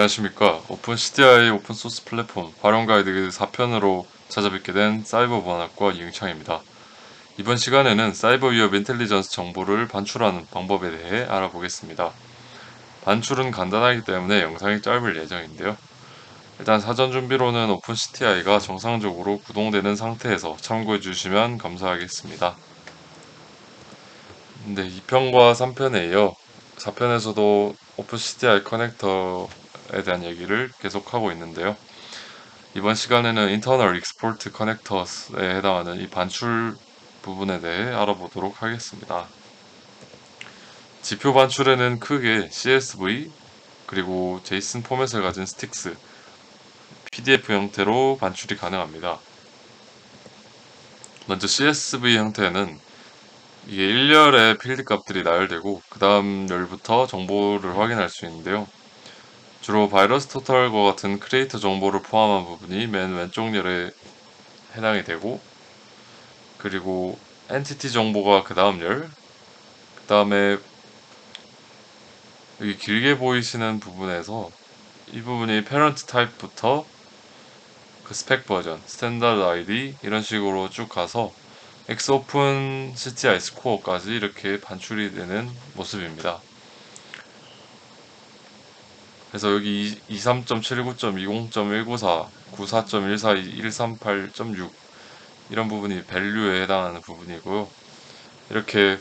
안녕하십니까. 오픈CDI 오픈소스 플랫폼 활용 가이드 4편으로 찾아뵙게 된 사이버 보안학과 이응창입니다. 이번 시간에는 사이버 위협 인텔리전스 정보를 반출하는 방법에 대해 알아보겠습니다. 반출은 간단하기 때문에 영상이 짧을 예정인데요. 일단 사전 준비로는 오픈CDI가 정상적으로 구동되는 상태에서 참고해 주시면 감사하겠습니다. 2편과 3편에 이어 4편에서도 오픈CDI 커넥터에 대한 얘기를 계속하고 있는데요. 이번 시간에는 Internal Export Connectors에 해당하는 이 반출 부분에 대해 알아보도록 하겠습니다. 지표 반출에는 크게 CSV, 그리고 JSON 포맷을 가진 스틱스, PDF 형태로 반출이 가능합니다. 먼저 CSV 형태는 이게 1열에 필드 값들이 나열되고 그 다음 열부터 정보를 확인할 수 있는데요. 주로 바이러스 토탈과 같은 크리에이터 정보를 포함한 부분이 맨 왼쪽 열에 해당이 되고, 그리고 엔티티 정보가 그 다음 열, 그 다음에 여기 길게 보이시는 부분에서 이 부분이 페런트 타입부터 그 스펙 버전, 스탠다드 아이디 이런 식으로 쭉 가서 엑스오픈 CTI 스코어까지 이렇게 반출이 되는 모습입니다. 그래서 여기 23.79.20.194, 94.142, 138.6 이런 부분이 밸류에 해당하는 부분이고요. 이렇게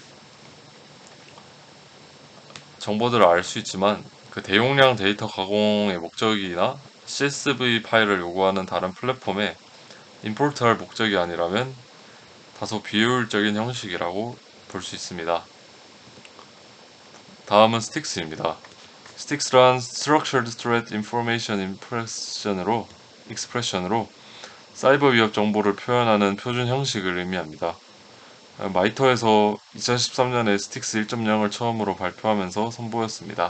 정보들을 알 수 있지만 그 대용량 데이터 가공의 목적이나 CSV 파일을 요구하는 다른 플랫폼에 임포트할 목적이 아니라면 다소 비효율적인 형식이라고 볼 수 있습니다. 다음은 스틱스입니다. 스틱스란 Structured Threat Information Expression으로 사이버 위협 정보를 표현하는 표준 형식을 의미합니다. 마이터에서 2013년에 스틱스 1.0을 처음으로 발표하면서 선보였습니다.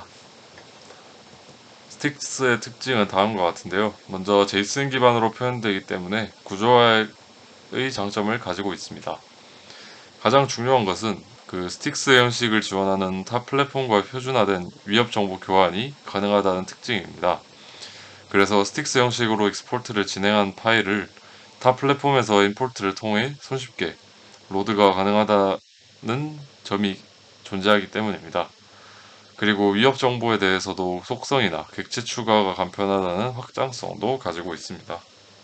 스틱스의 특징은 다음과 같은데요. 먼저 제이슨 기반으로 표현되기 때문에 구조화의 장점을 가지고 있습니다. 가장 중요한 것은 그 스틱스 형식을 지원하는 타 플랫폼과 표준화된 위협 정보 교환이 가능하다는 특징입니다. 그래서 스틱스 형식으로 익스포트를 진행한 파일을 타 플랫폼에서 임포트를 통해 손쉽게 로드가 가능하다는 점이 존재하기 때문입니다. 그리고 위협 정보에 대해서도 속성이나 객체 추가가 간편하다는 확장성도 가지고 있습니다.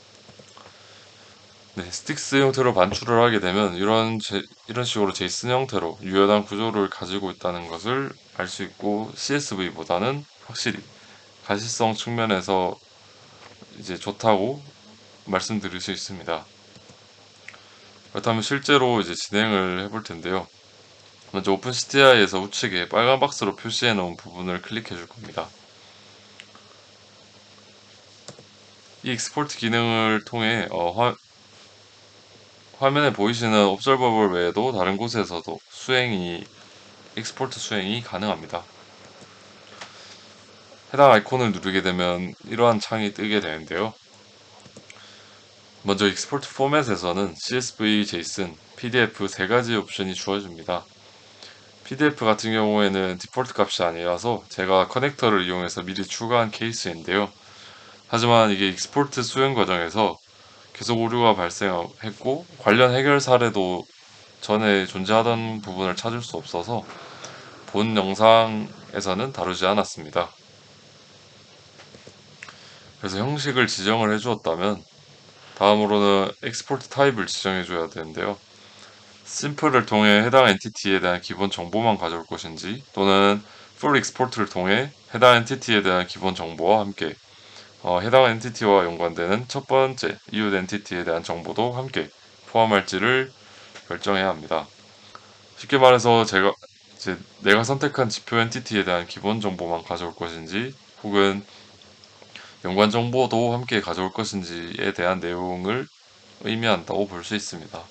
네, 스틱스 형태로 반출을 하게 되면 이런 식으로 제이슨 형태로 유연한 구조를 가지고 있다는 것을 알 수 있고, CSV보다는 확실히 가시성 측면에서 이제 좋다고 말씀드릴 수 있습니다. 그렇다면 실제로 이제 진행을 해볼 텐데요. 먼저 오픈CTI에서 우측에 빨간 박스로 표시해 놓은 부분을 클릭해 줄 겁니다. 이 익스포트 기능을 통해 화면에 보이시는 observable 외에도 다른 곳에서도 익스포트 수행이 가능합니다. 해당 아이콘을 누르게 되면 이러한 창이 뜨게 되는데요. 먼저 익스포트 포맷에서는 CSV, JSON, PDF 세 가지 옵션이 주어집니다. PDF 같은 경우에는 디폴트 값이 아니라서 제가 커넥터를 이용해서 미리 추가한 케이스인데요. 하지만 이게 익스포트 수행 과정에서 계속 오류가 발생했고, 관련 해결 사례도 전에 존재하던 부분을 찾을 수 없어서 본 영상에서는 다루지 않았습니다. 그래서 형식을 지정을 해주었다면 다음으로는 엑스포트 타입을 지정해 줘야 되는데요. 심플을 통해 해당 엔티티에 대한 기본 정보만 가져올 것인지, 또는 풀 익스포트를 통해 해당 엔티티에 대한 기본 정보와 함께 해당 엔티티와 연관되는 첫 번째 이웃 엔티티에 대한 정보도 함께 포함할지를 결정해야 합니다. 쉽게 말해서 내가 선택한 지표 엔티티에 대한 기본 정보만 가져올 것인지, 혹은 연관 정보도 함께 가져올 것인지에 대한 내용을 의미한다고 볼 수 있습니다.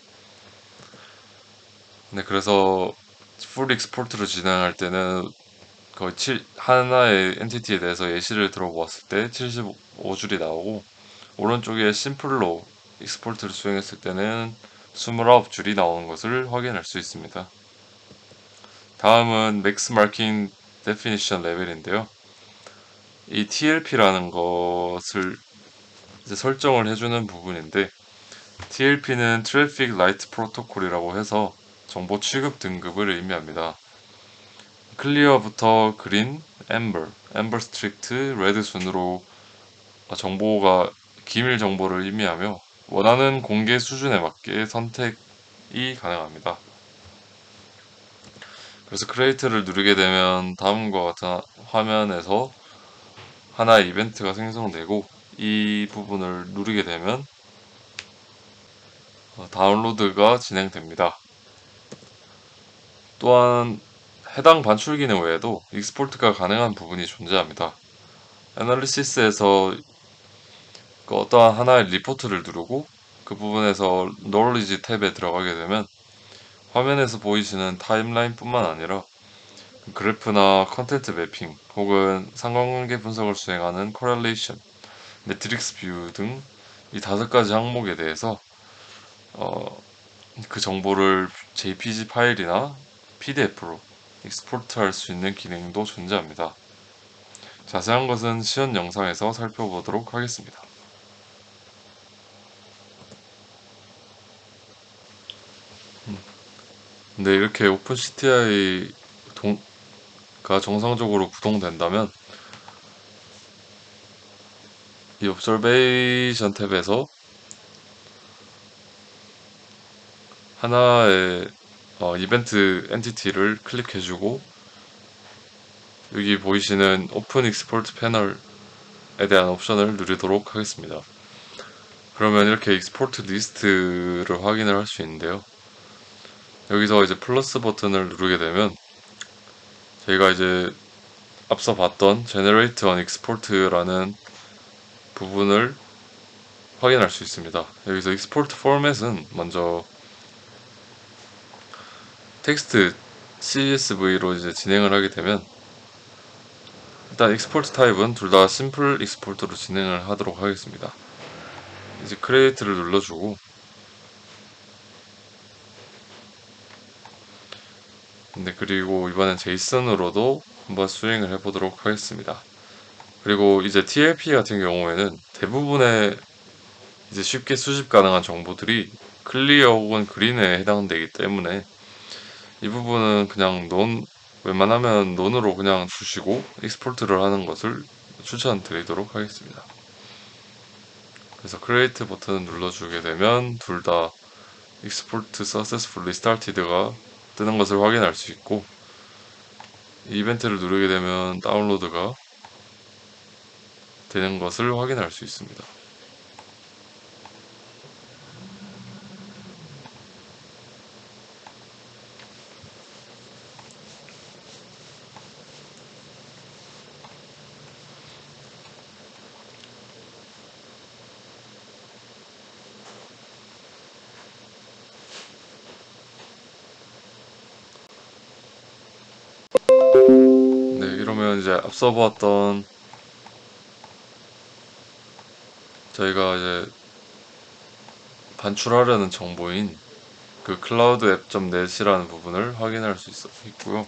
네, 그래서 풀 익스포트를 진행할 때는 거의 하나의 엔티티에 대해서 예시를 들어보았을 때 75줄이 나오고, 오른쪽에 심플로 익스포트를 수행했을 때는 29줄이 나오는 것을 확인할 수 있습니다. 다음은 맥스 마킹 데피니션 레벨인데요. 이 TLP라는 것을 이제 설정을 해주는 부분인데, TLP는 Traffic Light Protocol이라고 해서 정보 취급 등급을 의미합니다. 클리어부터 그린, 엠버 스트릭트, 레드 순으로 정보가 기밀 정보를 의미하며 원하는 공개 수준에 맞게 선택이 가능합니다. 그래서 크리에이트를 누르게 되면 다음과 같은 화면에서 하나의 이벤트가 생성되고, 이 부분을 누르게 되면 다운로드가 진행됩니다. 또한 해당 반출 기능 외에도 익스포트가 가능한 부분이 존재합니다. 애널리시스에서 어떠한 하나의 리포트를 누르고 그 부분에서 knowledge 탭에 들어가게 되면 화면에서 보이시는 타임라인 뿐만 아니라 그래프나 컨텐츠 매핑 혹은 상관관계 분석을 수행하는 correlation, 매트릭스 뷰 등 이 5가지 항목에 대해서 그 정보를 JPG 파일이나 PDF로 익스포트할 수 있는 기능도 존재합니다. 자세한 것은 시연 영상에서 살펴보도록 하겠습니다. 근데 이렇게 오픈CTI가 정상적으로 구동된다면 이 Observation 탭에서 하나의 이벤트 엔티티를 클릭해주고 여기 보이시는 오픈 익스포트 패널에 대한 옵션을 누르도록 하겠습니다. 그러면 이렇게 익스포트 리스트를 확인을 할 수 있는데요. 여기서 이제 플러스 버튼을 누르게 되면 저희가 이제 앞서 봤던 Generate on Export라는 부분을 확인할 수 있습니다. 여기서 익스포트 포맷은 먼저 텍스트 CSV로 이제 진행을 하게 되면 일단 익스포트 타입은 둘 다 심플 익스포트로 진행을 하도록 하겠습니다. 이제 크리에이트를 눌러주고 근데 그리고 이번엔 제이슨으로도 한번 수행을 해보도록 하겠습니다. 그리고 이제 TLP 같은 경우에는 대부분의 이제 쉽게 수집 가능한 정보들이 클리어 혹은 그린에 해당되기 때문에 이 부분은 그냥 웬만하면 논으로 그냥 주시고 익스포트를 하는 것을 추천드리도록 하겠습니다. 그래서 크리에이트 버튼을 눌러주게 되면 둘 다 익스포트 successfully started가 뜨는 것을 확인할 수 있고 이 이벤트를 누르게 되면 다운로드가 되는 것을 확인할 수 있습니다. 네, 이러면 이제 앞서 보았던 저희가 이제 반출하려는 정보인 그 클라우드 앱.net이라는 부분을 확인할 수 있고요.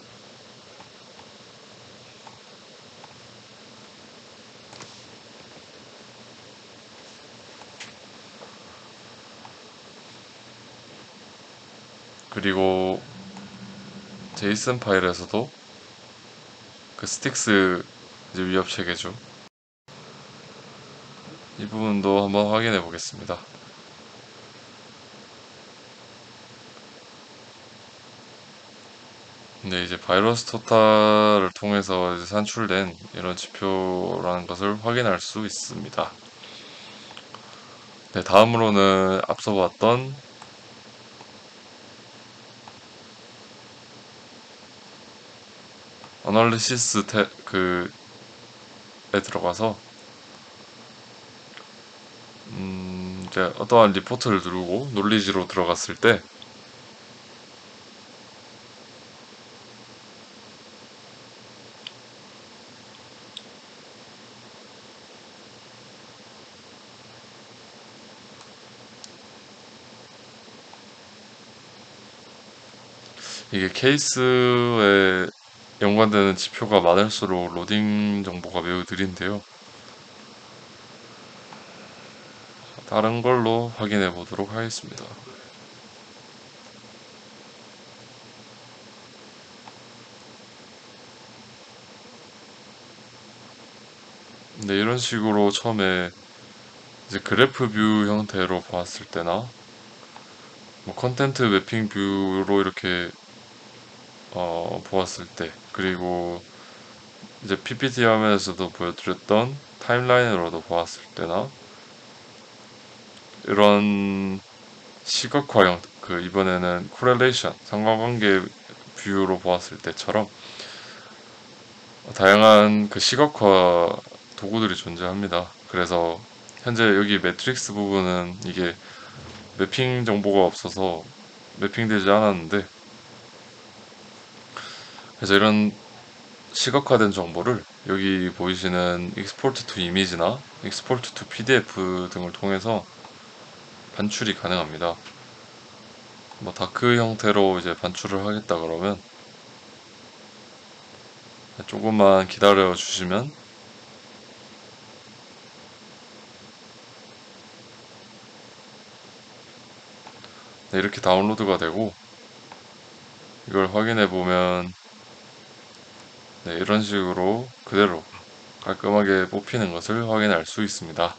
그리고 제이슨 파일에서도 그 스틱스 이제 위협 체계죠. 이 부분도 한번 확인해 보겠습니다. 근데 이제 바이러스 토탈을 통해서 이제 산출된 이런 지표라는 것을 확인할 수 있습니다. 네, 다음으로는 앞서 봤던 어널리시스 그에 들어가서 이제 어떠한 리포트를 누르고 놀리지로 들어갔을 때 이게 케이스에 연관되는 지표가 많을수록 로딩 정보가 매우 느린데요. 다른 걸로 확인해 보도록 하겠습니다. 네, 이런 식으로 처음에 이제 그래프 뷰 형태로 보았을 때나 뭐 컨텐트 매핑 뷰로 이렇게 보았을 때, 그리고 이제 PPT 화면에서도 보여드렸던 타임라인으로도 보았을 때나 이런 시각화형, 그 이번에는 코렐레이션 상관관계 뷰로 보았을 때처럼 다양한 그 시각화 도구들이 존재합니다. 그래서 현재 여기 매트릭스 부분은 이게 매핑 정보가 없어서 매핑되지 않았는데, 그래서 이런 시각화된 정보를 여기 보이시는 익스포트 투 이미지나 익스포트 투 PDF 등을 통해서 반출이 가능합니다. 뭐 다크 형태로 이제 반출을 하겠다 그러면 조금만 기다려 주시면 네, 이렇게 다운로드가 되고, 이걸 확인해 보면 네, 이런 식으로 그대로 깔끔하게 뽑히는 것을 확인할 수 있습니다.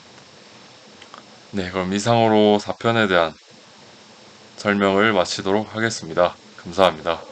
네, 그럼 이상으로 4편에 대한 설명을 마치도록 하겠습니다. 감사합니다.